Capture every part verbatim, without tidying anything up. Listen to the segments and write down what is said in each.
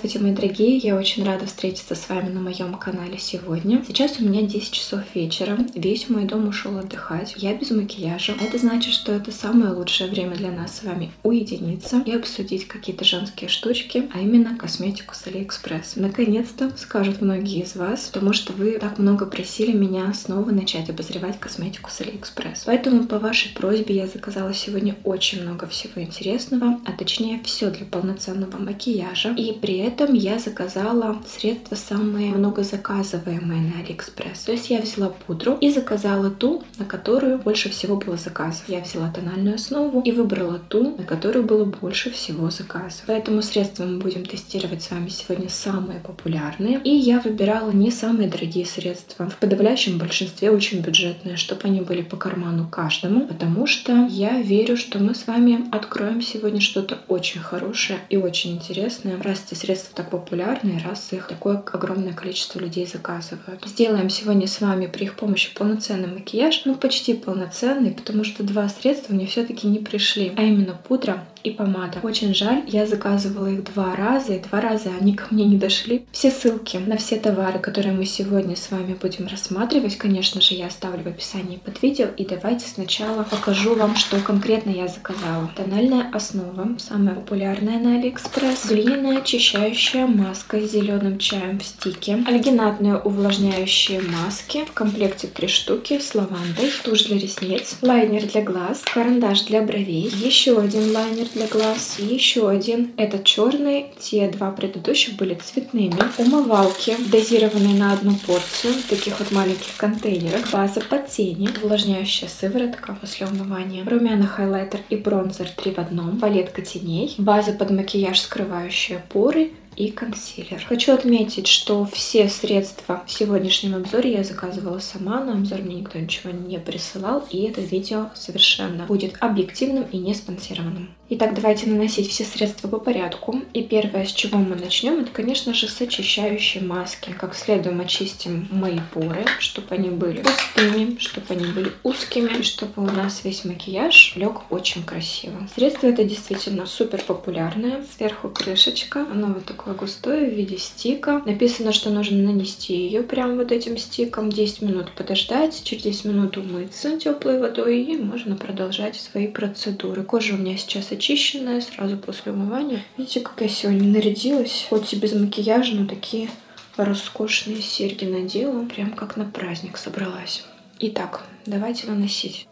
Здравствуйте, мои дорогие! Я очень рада встретиться с вами на моем канале сегодня. Сейчас у меня десять часов вечера. Весь мой дом ушел отдыхать. Я без макияжа. Это значит, что это самое лучшее время для нас с вами уединиться и обсудить какие-то женские штучки, а именно косметику с Алиэкспресс. Наконец-то, скажут многие из вас, потому что вы так много просили меня снова начать обозревать косметику с Алиэкспресс. Поэтому по вашей просьбе я заказала сегодня очень много всего интересного, а точнее все для полноценного макияжа. И при этом я заказала средства самые многозаказываемые на Алиэкспресс. То есть я взяла пудру и заказала ту, на которую больше всего было заказов. Я взяла тональную основу и выбрала ту, на которую было больше всего заказов. Поэтому средства мы будем тестировать с вами сегодня самые популярные. И я выбирала не самые дорогие средства. В подавляющем большинстве очень бюджетные, чтобы они были по карману каждому. Потому что я верю, что мы с вами откроем сегодня что-то очень хорошее и очень интересное. Раз эти средства так популярны, раз их такое огромное количество людей заказывают. Сделаем сегодня с вами при их помощи полноценный макияж. Ну, почти полноценный, потому что два средства мне все-таки не пришли. А именно пудра и помада. Очень жаль, я заказывала их два раза, и два раза они ко мне не дошли. Все ссылки на все товары, которые мы сегодня с вами будем рассматривать, конечно же, я оставлю в описании под видео. И давайте сначала покажу вам, что конкретно я заказала. Тональная основа, самая популярная на Алиэкспресс. Глиняная очищающая маска с зеленым чаем в стике. Альгинатные увлажняющие маски. В комплекте три штуки с лавандой. Тушь для ресниц. Лайнер для глаз. Карандаш для бровей. Еще один лайнер для глаз. И еще один. Этот черный. Те два предыдущих были цветными. Умывалки, дозированные на одну порцию. В таких вот маленьких контейнерах. База под тени. Увлажняющая сыворотка после умывания. Румяный хайлайтер и бронзер три в одном. Палетка теней. База под макияж, скрывающая поры. И консилер. Хочу отметить, что все средства в сегодняшнем обзоре я заказывала сама, на обзор мне никто ничего не присылал, и это видео совершенно будет объективным и не спонсированным. Итак, давайте наносить все средства по порядку. И первое, с чего мы начнем, это, конечно же, с очищающей маски. Как следует очистим мои поры, чтобы они были пустыми, чтобы они были узкими, и чтобы у нас весь макияж лег очень красиво. Средство это действительно супер популярное. Сверху крышечка, оно вот такое густое в виде стика. Написано, что нужно нанести ее прям вот этим стиком, десять минут подождать, через десять минут умыться теплой водой, и можно продолжать свои процедуры. Кожа у меня сейчас очищенная сразу после умывания. Видите, как я сегодня нарядилась, хоть и без макияжа, но такие роскошные серьги надела, прям как на праздник собралась. Итак, давайте наносить.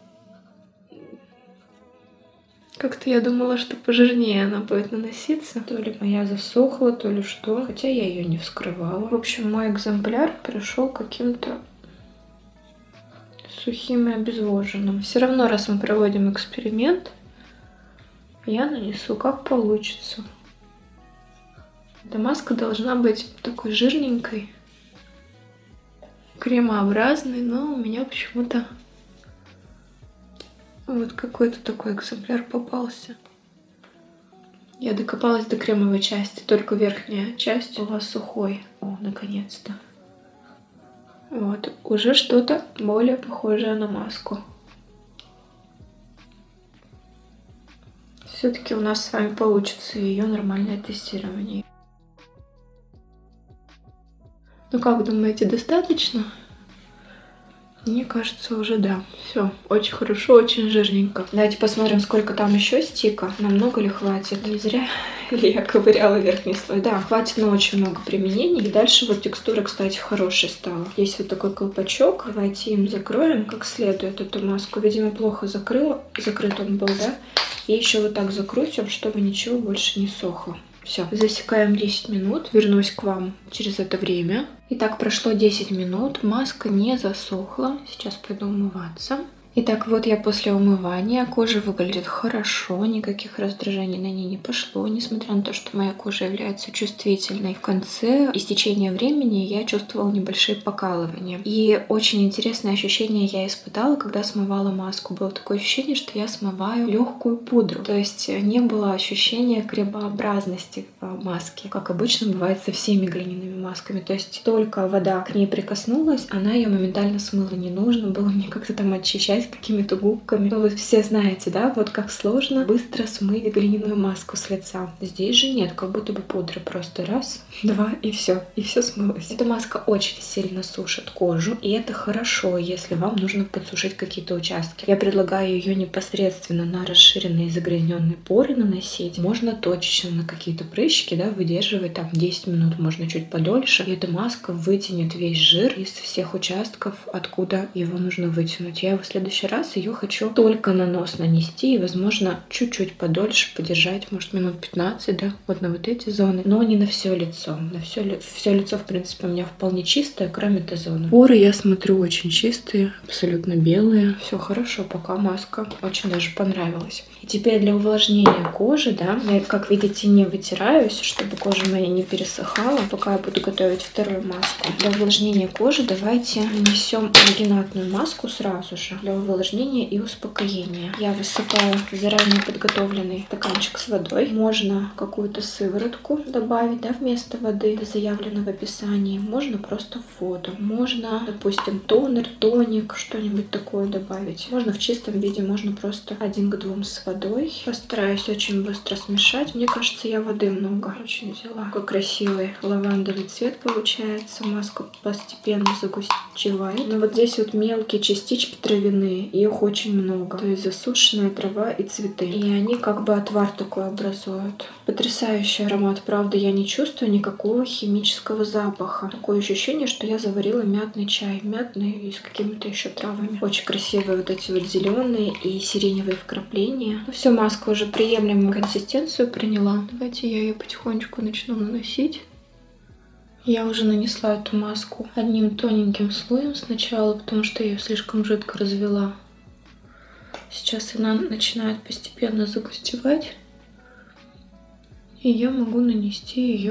Как-то я думала, что пожирнее она будет наноситься. То ли моя засохла, то ли что. Хотя я ее не вскрывала. В общем, мой экземпляр пришел каким-то сухим и обезвоженным. Все равно, раз мы проводим эксперимент, я нанесу как получится. Эта маска должна быть такой жирненькой, кремообразной, но у меня почему-то вот какой-то такой экземпляр попался. Я докопалась до кремовой части, только верхняя часть была сухой. О, наконец-то. Вот, уже что-то более похожее на маску. Все-таки у нас с вами получится ее нормальное тестирование. Ну как думаете, достаточно? Мне кажется, уже да. Все, очень хорошо, очень жирненько. Давайте посмотрим, сколько там еще стика. Намного ли хватит? Не зря ли я ковыряла верхний слой? Да, хватит на очень много применений. И дальше вот текстура, кстати, хорошая стала. Есть вот такой колпачок. Давайте им закроем как следует эту маску. Видимо, плохо закрыла. Закрыт он был, да? И еще вот так закрутим, чтобы ничего больше не сохло. Все, засекаем десять минут. Вернусь к вам через это время. Итак, прошло десять минут. Маска не засохла. Сейчас пойду умываться. Итак, вот я после умывания. Кожа выглядит хорошо, никаких раздражений на ней не пошло, несмотря на то, что моя кожа является чувствительной. В конце истечения времени я чувствовала небольшие покалывания. И очень интересное ощущение я испытала, когда смывала маску. Было такое ощущение, что я смываю легкую пудру. То есть не было ощущения кремообразности маски, как обычно бывает со всеми глиняными масками. То есть только вода к ней прикоснулась, она ее моментально смыла. Не нужно было мне как-то там очищать взять какими-то губками. Ну, вы все знаете, да, вот как сложно быстро смыть глиняную маску с лица. Здесь же нет, как будто бы пудра просто раз, два и все, и все смылось. Эта маска очень сильно сушит кожу, и это хорошо, если вам нужно подсушить какие-то участки. Я предлагаю ее непосредственно на расширенные загрязненные поры наносить. Можно точечно на какие-то прыщики, да, выдерживать там десять минут, можно чуть подольше. И эта маска вытянет весь жир из всех участков, откуда его нужно вытянуть. Я в следующий раз ее хочу только на нос нанести и, возможно, чуть-чуть подольше подержать, может, минут пятнадцать, да, вот на вот эти зоны, но не на все лицо. На все, ли... все лицо, в принципе, у меня вполне чистое, кроме этой зоны. Поры, я смотрю, очень чистые, абсолютно белые. Все хорошо, пока маска очень даже понравилась. И теперь для увлажнения кожи, да, я, как видите, не вытираюсь, чтобы кожа моя не пересыхала, пока я буду готовить вторую маску. Для увлажнения кожи давайте нанесем альгинатную маску сразу же для увлажнения и успокоения. Я высыпаю заранее подготовленный стаканчик с водой. Можно какую-то сыворотку добавить, да, вместо воды, это заявлено в описании. Можно просто в воду. Можно, допустим, тонер, тоник, что-нибудь такое добавить. Можно в чистом виде, можно просто один к двум с водой. Постараюсь очень быстро смешать. Мне кажется, я воды много очень взяла. Какой красивый лавандовый цвет получается. Маска постепенно загустевает. Но вот здесь вот мелкие частички травяные. Их очень много. То есть засушенная трава и цветы. И они как бы отвар такой образуют. Потрясающий аромат. Правда, я не чувствую никакого химического запаха. Такое ощущение, что я заварила мятный чай. Мятный и с какими-то еще травами. Очень красивые вот эти вот зеленые и сиреневые вкрапления. Ну, все, маска уже приемлемую консистенцию приняла. Давайте я ее потихонечку начну наносить. Я уже нанесла эту маску одним тоненьким слоем сначала, потому что я ее слишком жидко развела. Сейчас она начинает постепенно загустевать. И я могу нанести ее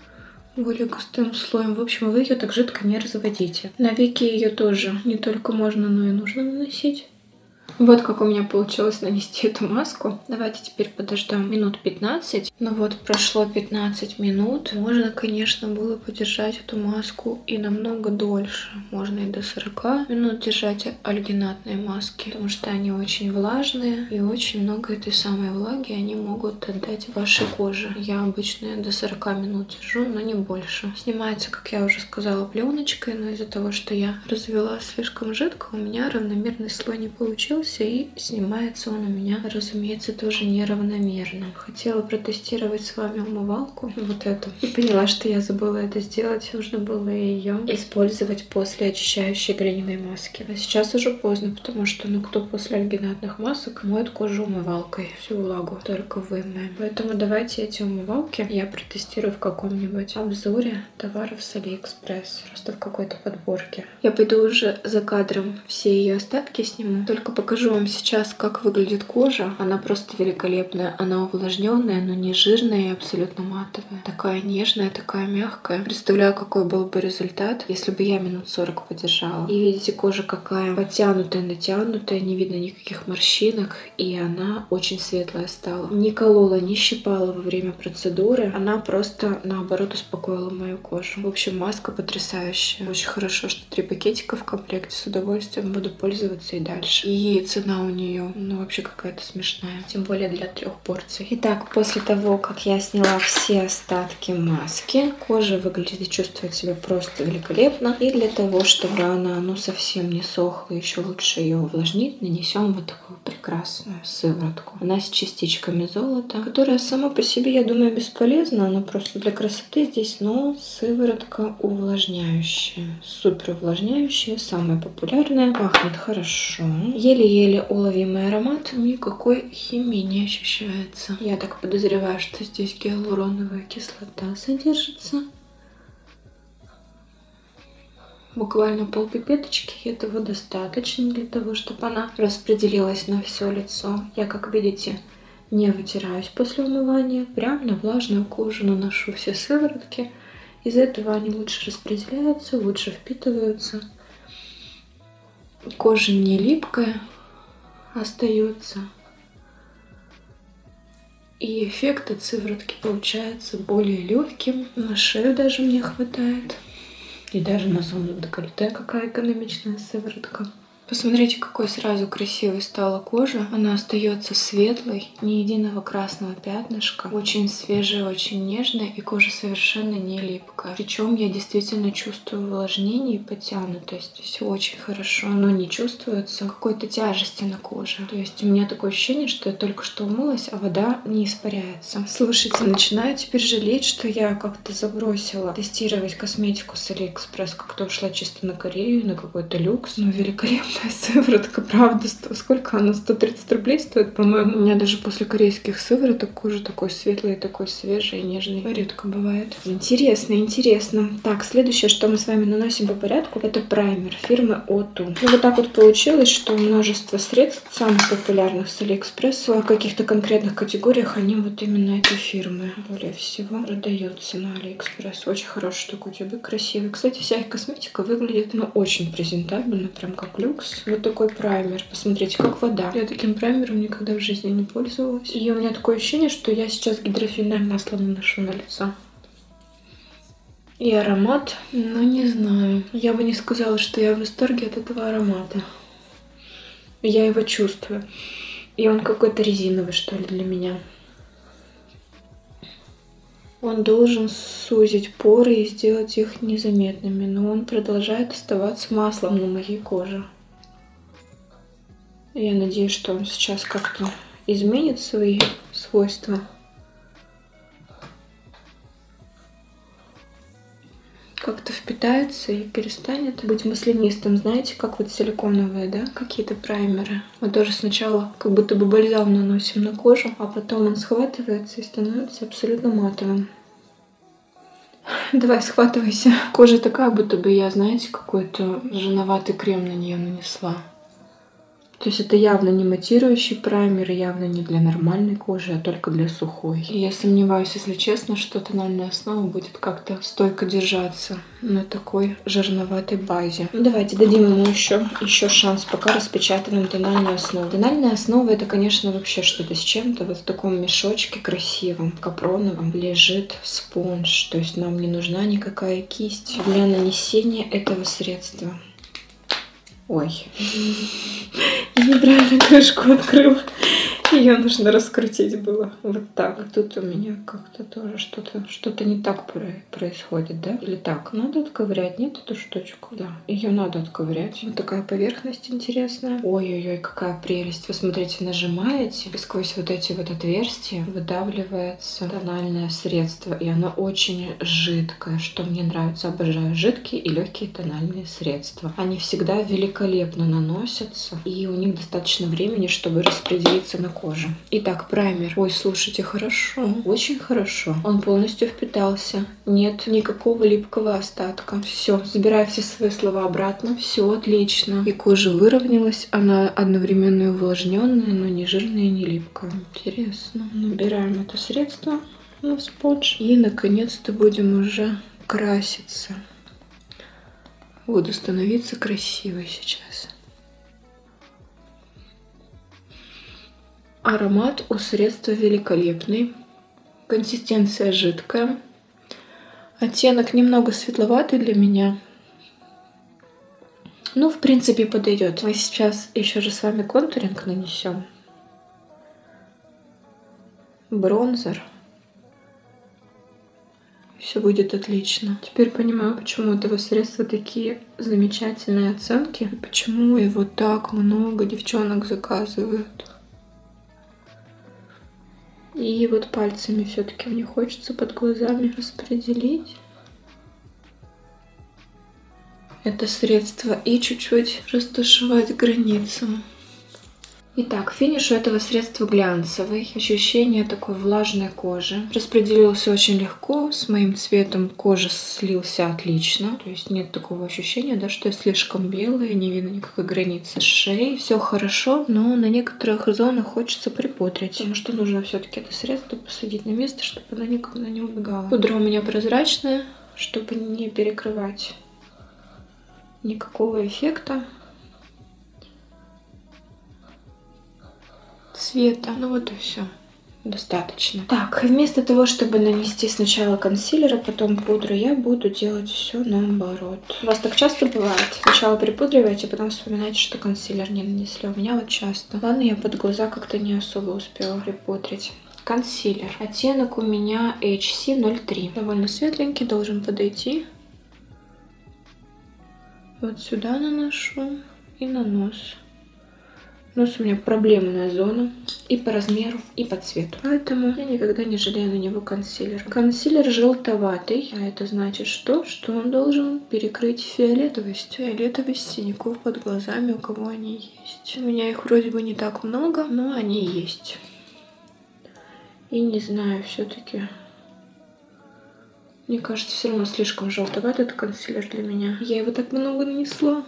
более густым слоем. В общем, вы ее так жидко не разводите. На веки ее тоже не только можно, но и нужно наносить. Вот как у меня получилось нанести эту маску. Давайте теперь подождем минут пятнадцать. Ну вот, прошло пятнадцать минут. Можно, конечно, было подержать эту маску и намного дольше. Можно и до сорока минут держать альгинатные маски, потому что они очень влажные, и очень много этой самой влаги они могут отдать вашей коже. Я обычно до сорока минут держу, но не больше. Снимается, как я уже сказала, пленочкой, но из-за того, что я развела слишком жидко, у меня равномерный слой не получился. И снимается он у меня, разумеется, тоже неравномерно. Хотела протестировать с вами умывалку, вот эту, и поняла, что я забыла это сделать. Нужно было ее использовать после очищающей глиняной маски. А сейчас уже поздно, потому что, ну, кто после альгинатных масок моет кожу умывалкой, всю влагу только вымоем. Поэтому давайте эти умывалки я протестирую в каком-нибудь обзоре товаров с Алиэкспресс, просто в какой-то подборке. Я пойду уже за кадром все ее остатки сниму, только покажу вам сейчас, как выглядит кожа. Она просто великолепная. Она увлажненная, но не жирная и абсолютно матовая. Такая нежная, такая мягкая. Представляю, какой был бы результат, если бы я минут сорок подержала. И видите, кожа какая подтянутая, натянутая, не видно никаких морщинок. И она очень светлая стала. Не колола, не щипала во время процедуры. Она просто, наоборот, успокоила мою кожу. В общем, маска потрясающая. Очень хорошо, что три пакетика в комплекте. С удовольствием буду пользоваться и дальше. И цена у нее, ну, вообще какая-то смешная. Тем более для трех порций. Итак, после того, как я сняла все остатки маски, кожа выглядит и чувствует себя просто великолепно. И для того, чтобы она, ну, совсем не сохла, еще лучше ее увлажнить, нанесем вот такую прекрасную сыворотку. Она с частичками золота, которая сама по себе, я думаю, бесполезна. Она просто для красоты здесь, но сыворотка увлажняющая. Супер увлажняющая, самая популярная. Пахнет хорошо. Еле-еле уловимый аромат, никакой химии не ощущается. Я так подозреваю, что здесь гиалуроновая кислота содержится. Буквально полпипеточки, этого достаточно для того, чтобы она распределилась на все лицо. Я, как видите, не вытираюсь после умывания, прям на влажную кожу наношу все сыворотки. Из-за этого они лучше распределяются, лучше впитываются. Кожа не липкая остается. И эффект от сыворотки получается более легким. На шею даже мне хватает. И даже на зону декольте какая экономичная сыворотка. Посмотрите, какой сразу красивой стала кожа. Она остается светлой, ни единого красного пятнышка. Очень свежая, очень нежная, и кожа совершенно не липкая. Причем я действительно чувствую увлажнение и подтянутость. Все очень хорошо, но не чувствуется какой-то тяжести на коже. То есть у меня такое ощущение, что я только что умылась, а вода не испаряется. Слушайте, начинаю теперь жалеть, что я как-то забросила тестировать косметику с Алиэкспресс, как-то ушла чисто на Корею, на какой-то люкс. Ну, великолепно. Сыворотка, правда, сколько она? сто тридцать рублей стоит, по-моему. У меня даже после корейских сывороток кожа такой светлый, такой свежий, нежный. Редко бывает. Интересно, интересно. Так, следующее, что мы с вами наносим по порядку, это праймер фирмы о ту. Ну, вот так вот получилось, что множество средств, самых популярных с Алиэкспресс, в каких-то конкретных категориях, они вот именно этой фирмы более всего продаются на Алиэкспресс. Очень хороший такой тюбик, красивый. Кстати, вся их косметика выглядит, ну, очень презентабельно, прям как люкс. Вот такой праймер. Посмотрите, как вода. Я таким праймером никогда в жизни не пользовалась. И у меня такое ощущение, что я сейчас гидрофильное масло наношу на лицо. И аромат, ну не знаю. Я бы не сказала, что я в восторге от этого аромата. Я его чувствую. И он какой-то резиновый, что ли, для меня. Он должен сузить поры и сделать их незаметными, но он продолжает оставаться маслом на моей коже. Я надеюсь, что он сейчас как-то изменит свои свойства. Как-то впитается и перестанет быть маслянистым. Знаете, как вот силиконовые, да, какие-то праймеры. Мы тоже сначала как будто бы бальзам наносим на кожу, а потом он схватывается и становится абсолютно матовым. Давай, схватывайся. Кожа такая, будто бы я, знаете, какой-то жирноватый крем на нее нанесла. То есть это явно не матирующий праймер, явно не для нормальной кожи, а только для сухой. И я сомневаюсь, если честно, что тональная основа будет как-то стойко держаться на такой жирноватой базе. Ну, давайте дадим ему еще, еще шанс, пока распечатываем тональную основу. Тональная основа — это, конечно, вообще что-то с чем-то. Вот в таком мешочке красивом, капроновом, лежит спонж. То есть нам не нужна никакая кисть для нанесения этого средства. Ой, я неправильно крышку открыла. Ее нужно раскрутить было. Вот так. И тут у меня как-то тоже что-то что-то не так происходит, да? Или так? Надо отковырять, нет, эту штучку? Да. Ее надо отковырять. Вот такая поверхность интересная. Ой-ой-ой, какая прелесть. Вы смотрите, нажимаете, и сквозь вот эти вот отверстия выдавливается тональное средство. И оно очень жидкое, что мне нравится. Обожаю жидкие и легкие тональные средства. Они всегда великолепно наносятся. И у них достаточно времени, чтобы распределиться на кожи. Итак, праймер. Ой, слушайте, хорошо. Очень хорошо. Он полностью впитался. Нет никакого липкого остатка. Все, забираю все свои слова обратно. Все отлично. И кожа выровнялась. Она одновременно и увлажненная, но не жирная и не липкая. Интересно. Набираем это средство на спонж. И наконец-то будем уже краситься. Буду становиться красивой сейчас. Аромат у средства великолепный. Консистенция жидкая. Оттенок немного светловатый для меня. Ну, в принципе, подойдет. Мы сейчас еще же с вами контуринг нанесем. Бронзер. Все будет отлично. Теперь понимаю, почему у этого средства такие замечательные оценки. И почему его так много девчонок заказывают. И вот пальцами все-таки мне хочется под глазами распределить это средство и чуть-чуть растушевать границу. Итак, финиш у этого средства глянцевый. Ощущение такой влажной кожи. Распределился очень легко. С моим цветом кожи слился отлично. То есть нет такого ощущения, да, что я слишком белая, не видно никакой границы шеи. Все хорошо, но на некоторых зонах хочется припудрить. Потому что нужно все-таки это средство посадить на место, чтобы оно никуда не убегало. Пудра у меня прозрачная, чтобы не перекрывать никакого эффекта цвета. Ну вот и все. достаточно. Так, вместо того, чтобы нанести сначала консилер, а потом пудру, я буду делать все наоборот. У вас так часто бывает? Сначала припудриваете, а потом вспоминаете, что консилер не нанесли. У меня вот часто. Ладно, я под глаза как-то не особо успела припудрить. Консилер. Оттенок у меня эйч си ноль три. Довольно светленький, должен подойти. Вот сюда наношу и на нос. Нос у меня проблемная зона и по размеру, и по цвету. Поэтому я никогда не жалею на него консилер. Консилер желтоватый, а это значит что? Что он должен перекрыть фиолетовость. Фиолетовость синяков под глазами, у кого они есть. У меня их вроде бы не так много, но они есть. И не знаю, все-таки... Мне кажется, все равно слишком желтоватый этот консилер для меня. Я его так много нанесла.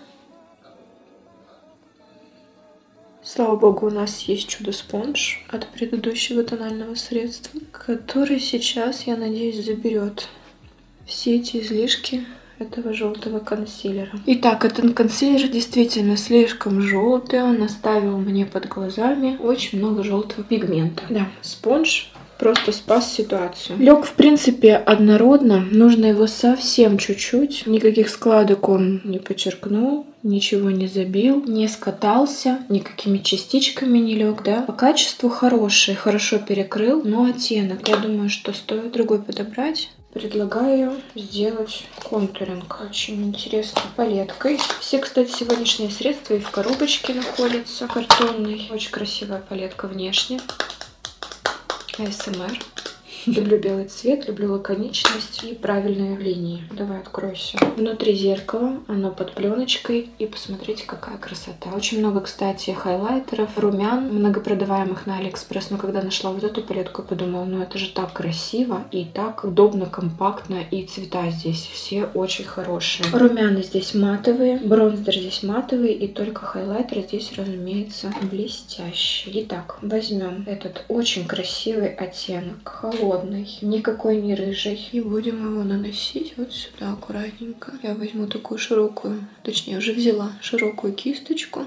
Слава богу, у нас есть чудо-спонж от предыдущего тонального средства, который сейчас, я надеюсь, заберет все эти излишки этого желтого консилера. Итак, этот консилер действительно слишком желтый, он оставил мне под глазами очень много желтого пигмента. Да, спонж просто спас ситуацию. Лег, в принципе, однородно, нужно его совсем чуть-чуть, никаких складок он не подчеркнул. Ничего не забил, не скатался, никакими частичками не лег, да. По качеству хороший, хорошо перекрыл, но оттенок, я думаю, что стоит другой подобрать. Предлагаю сделать контуринг очень интересной палеткой. Все, кстати, сегодняшние средства и в коробочке находятся картонной. Очень красивая палетка внешне. а эс эм эр. Люблю белый цвет, люблю лаконичность и правильные линии. Давай, откройся. Внутри зеркала, оно под пленочкой. И посмотрите, какая красота. Очень много, кстати, хайлайтеров, румян, многопродаваемых на Алиэкспресс. Но когда нашла вот эту палетку, подумала, ну это же так красиво и так удобно, компактно. И цвета здесь все очень хорошие. Румяна здесь матовые, бронзер здесь матовый. И только хайлайтер здесь, разумеется, блестящий. Итак, возьмем этот очень красивый оттенок. Холодный. Никакой не рыжий. И будем его наносить вот сюда аккуратненько. Я возьму такую широкую, точнее уже взяла широкую кисточку.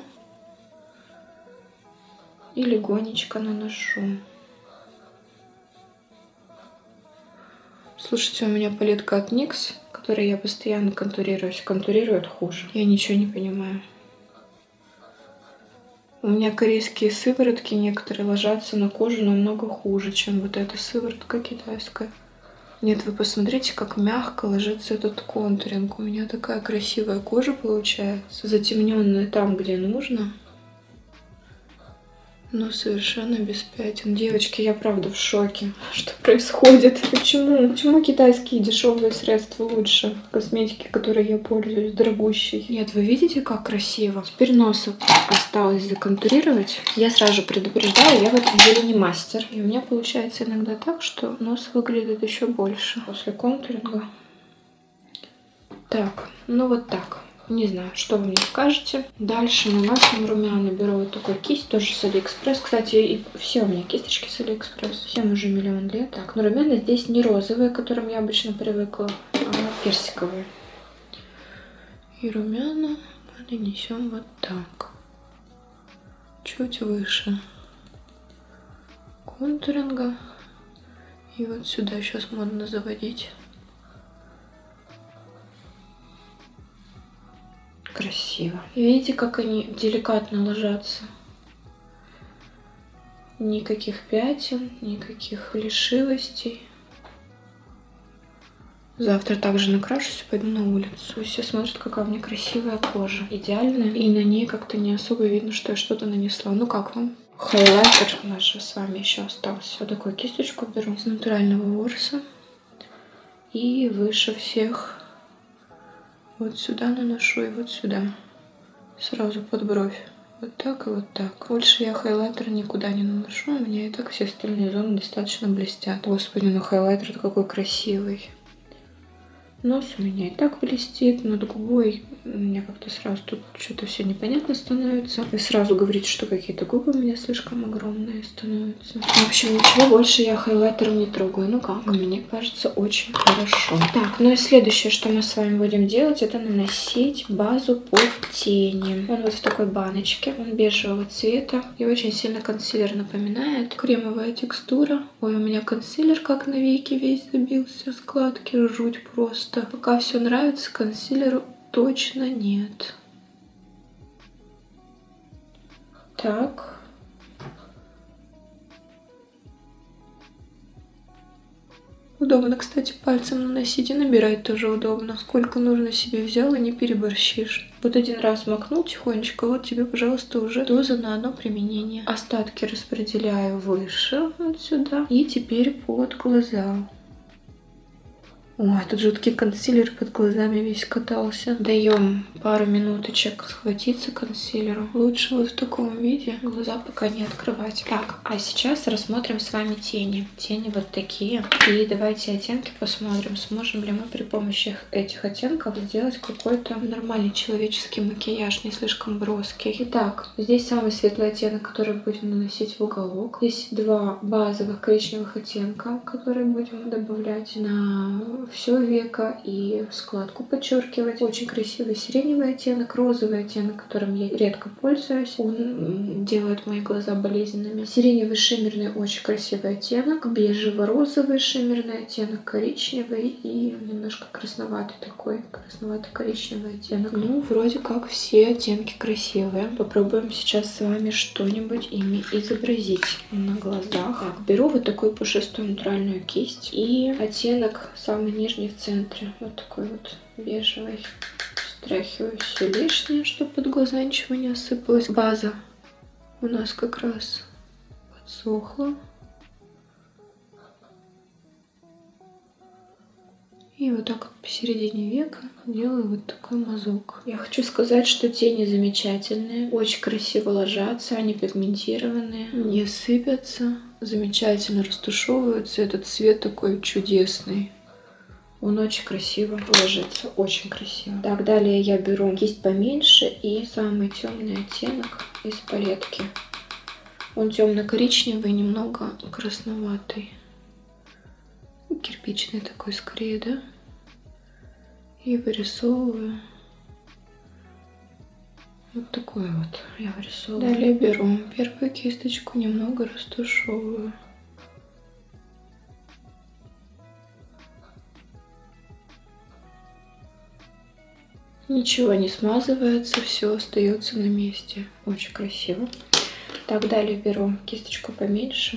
И легонечко наношу. Слушайте, у меня палетка от никс, которой я постоянно контурируюсь. Контурирует хуже. Я ничего не понимаю. У меня корейские сыворотки некоторые ложатся на кожу намного хуже, чем вот эта сыворотка китайская. Нет, вы посмотрите, как мягко ложится этот контуринг. У меня такая красивая кожа получается, затемненная там, где нужно. Но совершенно без пятен. Девочки, я правда в шоке. Что происходит? Почему? Почему китайские дешевые средства лучше косметики, которой я пользуюсь, дорогущей? Нет, вы видите, как красиво? Теперь нос осталось законтурировать. Я сразу же предупреждаю, я в этом деле не мастер. И у меня получается иногда так, что нос выглядит еще больше после контуринга. Так, ну вот так. Не знаю, что вы мне скажете. Дальше наносим румяна. Беру вот такую кисть, тоже с Алиэкспресс. Кстати, и все у меня кисточки с Алиэкспресс. Всем уже миллион лет. Так, но румяна здесь не розовые, к которым я обычно привыкла, а персиковые. И румяна мы нанесем вот так. Чуть выше контуринга. И вот сюда сейчас модно заводить. Красиво. Видите, как они деликатно ложатся? Никаких пятен, никаких лишивостей. Завтра также накрашусь и пойду на улицу. Все смотрят, какая у меня красивая кожа. Идеальная. И на ней как-то не особо видно, что я что-то нанесла. Ну как вам? Хайлайтер у нас же с вами еще остался. Вот такую кисточку беру из натурального ворса. И выше всех вот сюда наношу и вот сюда. Сразу под бровь. Вот так и вот так. Больше я хайлайтер никуда не наношу. У меня и так все остальные зоны достаточно блестят. Господи, ну хайлайтер какой красивый. Нос у меня и так блестит, над губой у меня как-то сразу тут что-то все непонятно становится. Вы сразу говорите, что какие-то губы у меня слишком огромные становятся. В общем, ничего больше я хайлайтером не трогаю. Ну как, мне кажется, очень хорошо. Так, ну и следующее, что мы с вами будем делать, это наносить базу под тени. Он вот в такой баночке, он бежевого цвета и очень сильно консилер напоминает. Кремовая текстура. Ой, у меня консилер как на веки весь забился. Складки жуть просто. Пока все нравится, консилеру точно нет. Так. Удобно, кстати, пальцем наносить и набирать тоже удобно. Сколько нужно себе взял и не переборщишь. Вот один раз макнул тихонечко, вот тебе, пожалуйста, уже доза на одно применение. Остатки распределяю выше, вот сюда. И теперь под глаза. Ой, тут жуткий консилер под глазами весь катался. Даем пару минуточек схватиться консилеру. Лучше вот в таком виде глаза пока не открывать. Так, а сейчас рассмотрим с вами тени. Тени вот такие. И давайте оттенки посмотрим, сможем ли мы при помощи этих оттенков сделать какой-то нормальный человеческий макияж, не слишком броский. Итак, здесь самый светлый оттенок, который будем наносить в уголок. Здесь два базовых коричневых оттенка, которые будем добавлять на все веко и складку подчеркивать. Очень красивый сиреневый оттенок, розовый оттенок, которым я редко пользуюсь. Он делает мои глаза болезненными. Сиреневый шиммерный, очень красивый оттенок. Бежево-розовый шиммерный оттенок, коричневый и немножко красноватый такой, красновато-коричневый оттенок. Ну, вроде как все оттенки красивые. Попробуем сейчас с вами что-нибудь ими изобразить на глазах. Так, беру вот такую пушистую натуральную кисть и оттенок самый нижний в центре, вот такой вот бежевый. Стряхиваю все лишнее, чтобы под глаза ничего не осыпалось. База у нас как раз подсохла. И вот так вот посередине века делаю вот такой мазок. Я хочу сказать, что тени замечательные, очень красиво ложатся, они пигментированные, не сыпятся, замечательно растушевываются. Этот цвет такой чудесный. Он очень красиво ложится, очень красиво. Так, далее я беру кисть поменьше и самый темный оттенок из палетки. Он темно-коричневый, немного красноватый. Кирпичный такой скорее, да? И вырисовываю. Вот такой вот я вырисовываю. Далее беру первую кисточку, немного растушевываю. Ничего не смазывается, все остается на месте. Очень красиво. Так, далее беру кисточку поменьше.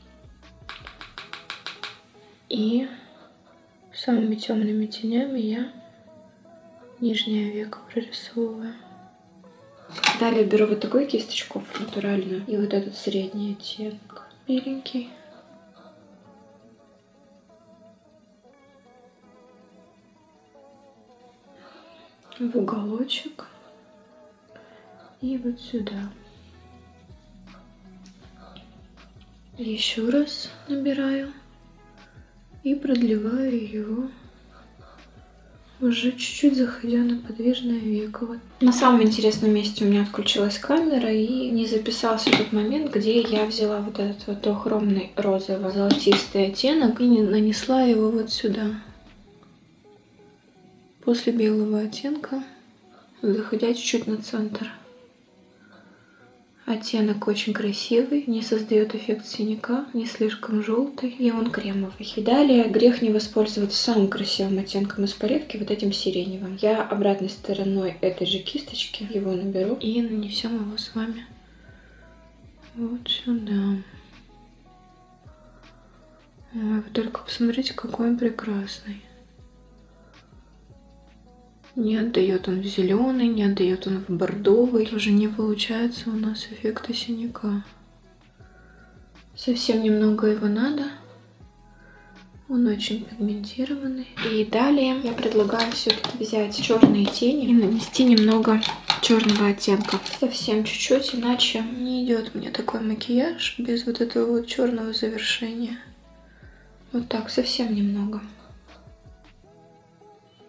И самыми темными тенями я нижнее веко прорисовываю. Далее беру вот такую кисточку натуральную и вот этот средний оттенок, беленький. В уголочек и вот сюда. Еще раз набираю и продлеваю его, уже чуть-чуть заходя на подвижное веко. Вот. На самом интересном месте у меня отключилась камера и не записался тот момент, где я взяла вот этот вот охромный розово-золотистый оттенок и нанесла его вот сюда. После белого оттенка, заходя чуть-чуть на центр. Оттенок очень красивый, не создает эффект синяка, не слишком желтый, и он кремовый. И далее грех не воспользоваться самым красивым оттенком из палетки, вот этим сиреневым. Я обратной стороной этой же кисточки его наберу и нанесем его с вами вот сюда. Ой, вы только посмотрите, какой он прекрасный. Не отдает он в зеленый, не отдает он в бордовый. Уже не получается у нас эффекта синяка. Совсем немного его надо. Он очень пигментированный. И далее я предлагаю все-таки взять черные тени и нанести немного черного оттенка. Совсем чуть-чуть, иначе не идет мне такой макияж без вот этого вот черного завершения. Вот так, совсем немного.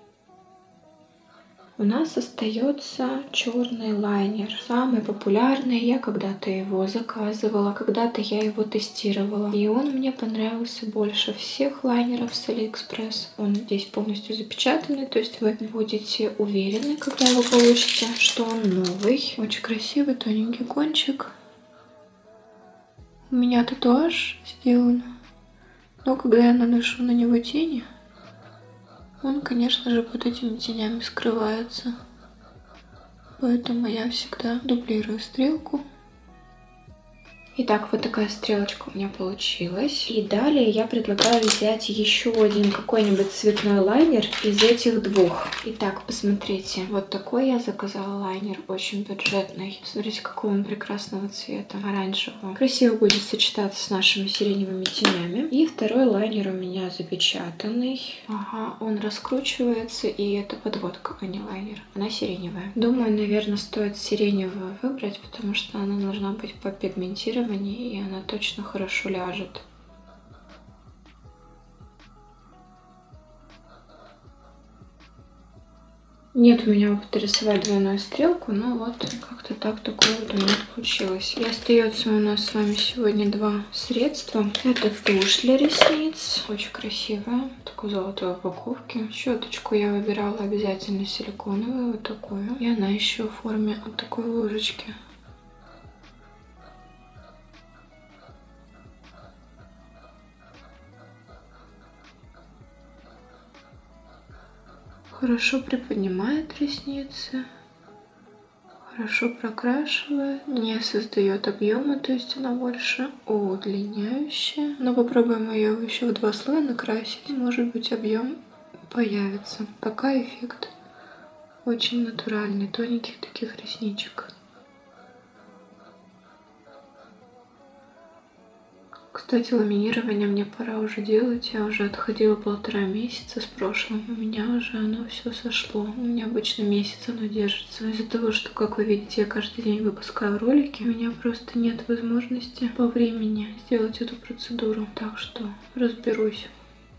У нас остается черный лайнер. Самый популярный. Я когда-то его заказывала, когда-то я его тестировала. И он мне понравился больше всех лайнеров с Алиэкспресс. Он здесь полностью запечатанный, то есть вы будете уверены, когда его получите, что он новый. Очень красивый тоненький кончик. У меня татуаж сделан. Но когда я наношу на него тени, он, конечно же, под этими тенями скрывается. Поэтому я всегда дублирую стрелку. Итак, вот такая стрелочка у меня получилась. И далее я предлагаю взять еще один какой-нибудь цветной лайнер из этих двух. Итак, посмотрите. Вот такой я заказала лайнер, очень бюджетный. Смотрите, какого он прекрасного цвета, оранжевого. Красиво будет сочетаться с нашими сиреневыми тенями. И второй лайнер у меня запечатанный. Ага, он раскручивается, и это подводка, а не лайнер. Она сиреневая. Думаю, наверное, стоит сиреневую выбрать, потому что она должна быть попигментированной, и она точно хорошо ляжет. Нет у меня опыта рисовать двойную стрелку, но вот как-то так такое вот у меня получилось. И остается у нас с вами сегодня два средства. Это тушь для ресниц, очень красивая, такой золотой упаковки. Щеточку я выбирала обязательно силиконовую, вот такую. И она еще в форме вот такой ложечки. Хорошо приподнимает ресницы, хорошо прокрашивает, не создает объема, то есть она больше удлиняющая. Но попробуем ее еще в два слоя накрасить, может быть объем появится. Пока эффект очень натуральный, тоненьких таких ресничек. Кстати, ламинирование мне пора уже делать. Я уже отходила полтора месяца с прошлым. У меня уже оно все сошло. У меня обычно месяц оно держится. Но из-за того, что, как вы видите, я каждый день выпускаю ролики, у меня просто нет возможности по времени сделать эту процедуру. Так что разберусь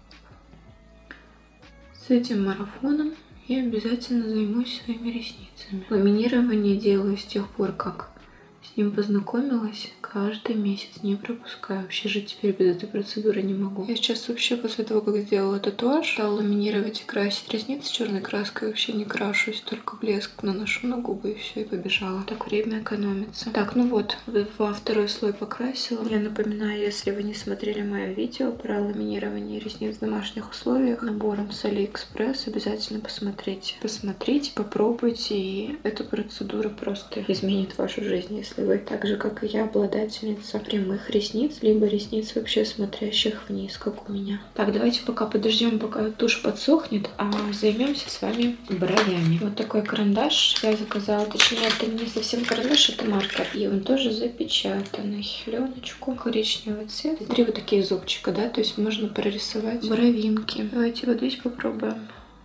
с этим марафоном и обязательно займусь своими ресницами. Ламинирование делаю с тех пор, как с ним познакомилась, каждый месяц не пропускаю. Вообще жить теперь без этой процедуры не могу. Я сейчас вообще после того, как сделала татуаж, стала ламинировать и красить ресницы черной краской. Вообще не крашусь, только блеск наношу на губы и все, и побежала. Так время экономится. Так, ну вот, во второй слой покрасила. Я напоминаю, если вы не смотрели мое видео про ламинирование ресниц в домашних условиях набором с Алиэкспресс, обязательно посмотрите. Посмотрите, попробуйте, и эта процедура просто изменит вашу жизнь, если вы так же, как и я, обладательница прямых ресниц, либо ресниц вообще смотрящих вниз, как у меня. Так, давайте пока подождем, пока тушь подсохнет, а займемся с вами бровями. Вот такой карандаш я заказала, точнее, это не совсем карандаш, это маркер, и он тоже запечатанный. Пленочку, коричневый цвет. Три вот такие зубчика, да, то есть можно прорисовать бровинки. Давайте вот здесь попробуем.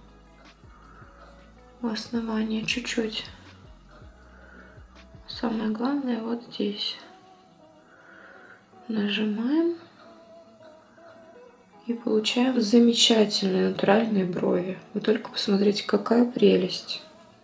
У основания чуть-чуть. Самое главное вот здесь. Нажимаем и получаем замечательные натуральные брови. Вы только посмотрите, какая прелесть.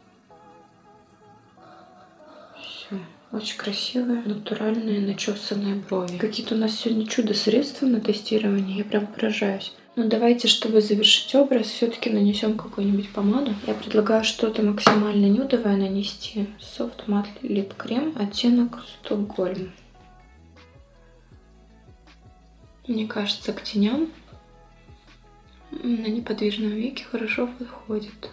Все. Очень красивые, натуральные, начесанные брови. Какие-то у нас сегодня чудо-средства на тестирование. Я прям поражаюсь. Ну давайте, чтобы завершить образ, все-таки нанесем какую-нибудь помаду. Я предлагаю что-то максимально нюдовое нанести. Soft Matte Lip Cream, оттенок Стокгольм. Мне кажется, к теням на неподвижном веке хорошо подходит.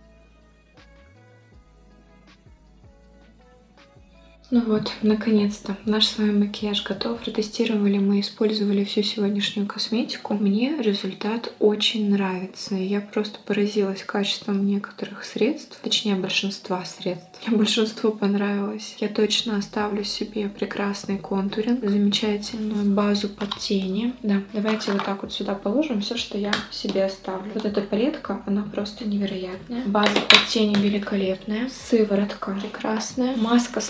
Ну вот, наконец-то наш с вами макияж готов. Протестировали мы, использовали всю сегодняшнюю косметику. Мне результат очень нравится. Я просто поразилась качеством некоторых средств, точнее большинства средств. Мне большинство понравилось. Я точно оставлю себе прекрасный контуринг, замечательную базу под тени. Да, давайте вот так вот сюда положим все, что я себе оставлю. Вот эта палетка, она просто невероятная. База под тени великолепная. Сыворотка прекрасная. Маска с лавандой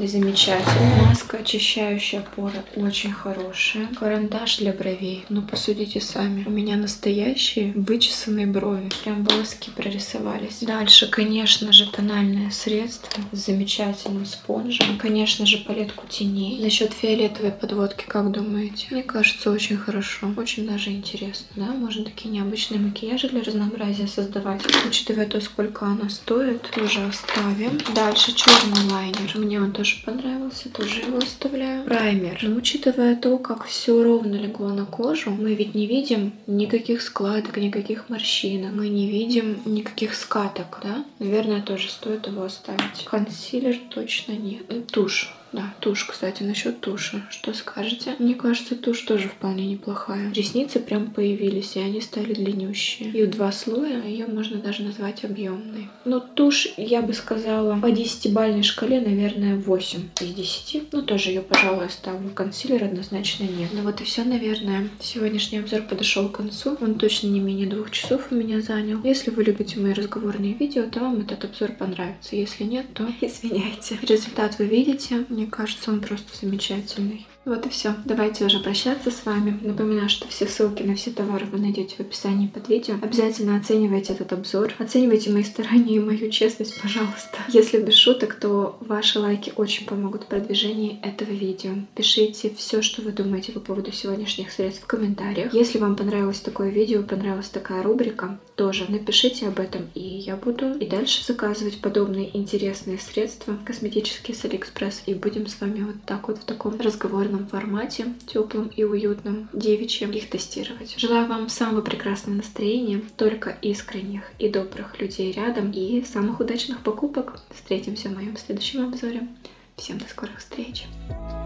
помады замечательная. Маска очищающая поры очень хорошая. Карандаш для бровей. Ну, посудите сами. У меня настоящие вычесанные брови. Прям волоски прорисовались. Дальше, конечно же, тональное средство с замечательным спонжем. Конечно же, палетку теней. Насчет фиолетовой подводки, как думаете? Мне кажется, очень хорошо. Очень даже интересно, да? Можно такие необычные макияжи для разнообразия создавать. Учитывая то, сколько она стоит, тоже оставим. Дальше черный лайнер. Мне он тоже понравился, тоже его оставляю. Праймер. Но учитывая то, как все ровно легло на кожу, мы ведь не видим никаких складок, никаких морщинок. Мы не видим никаких скаток, да? Наверное, тоже стоит его оставить. Консилер точно нет. Тушь. Да, тушь, кстати, насчет туши. Что скажете? Мне кажется, тушь тоже вполне неплохая. Ресницы прям появились, и они стали длиннющие. И в два слоя ее можно даже назвать объемной. Но тушь, я бы сказала, по десятибалльной шкале, наверное, восемь из десяти. Ну, тоже ее, пожалуй, оставлю. Консилер однозначно нет. Ну вот и все, наверное. Сегодняшний обзор подошел к концу. Он точно не менее двух часов у меня занял. Если вы любите мои разговорные видео, то вам этот обзор понравится. Если нет, то извиняйте. Результат вы видите. Мне кажется, он просто замечательный. Вот и все. Давайте уже прощаться с вами. Напоминаю, что все ссылки на все товары вы найдете в описании под видео. Обязательно оценивайте этот обзор. Оценивайте мои старания и мою честность, пожалуйста. Если без шуток, то ваши лайки очень помогут в продвижении этого видео. Пишите все, что вы думаете по поводу сегодняшних средств в комментариях. Если вам понравилось такое видео, понравилась такая рубрика, тоже напишите об этом, и я буду и дальше заказывать подобные интересные средства косметические с Алиэкспресс, и будем с вами вот так вот в таком разговорном формате, теплым и уютном, девичьем, их тестировать. Желаю вам самого прекрасного настроения, только искренних и добрых людей рядом, и самых удачных покупок. Встретимся в моем следующем обзоре. Всем до скорых встреч!